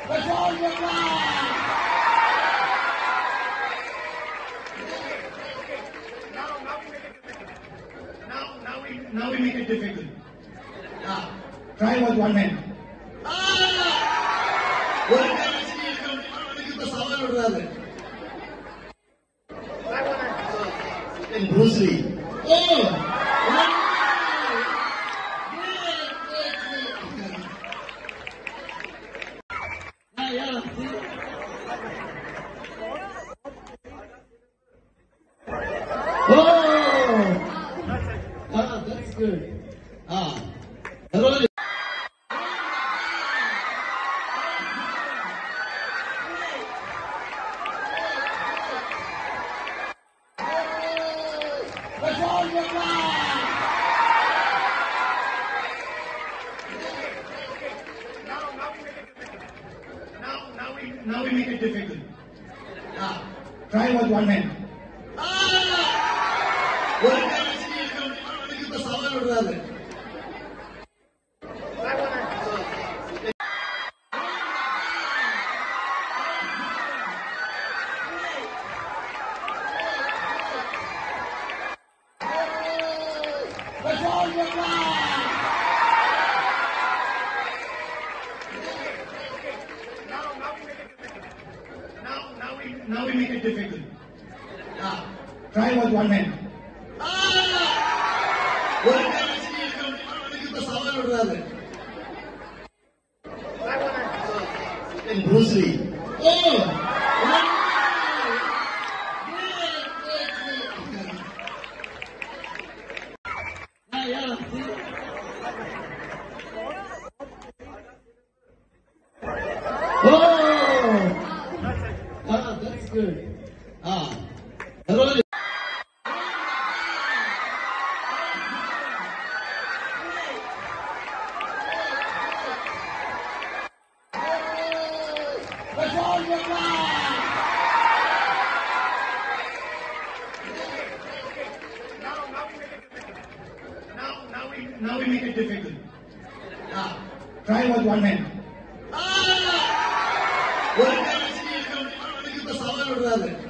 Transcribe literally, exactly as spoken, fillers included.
That's all you got. Now, now we make it difficult. Now, now we, now we make it difficult. Ah, try with one hand. Ah! One hand is in Bruce Lee. Oh! Yeah, yeah. Oh! Ah, that's good. Ah. Hello. That's all you got. Now, now we make it difficult. Now, now we, now we make it difficult. Ah, try with one hand. Ah! One hand is That's all you got. Now, now we make it difficult. Now, now we, now we make it difficult. Ah, try with one hand. Ah! One hand is in Bruce Lee. Oh! Yeah. Oh! Ah, that's good. Ah. Hello. That's all you got. Now, now we make it difficult. Now, now we, now we make it difficult. Ah, try with one hand. Ah! One hand is in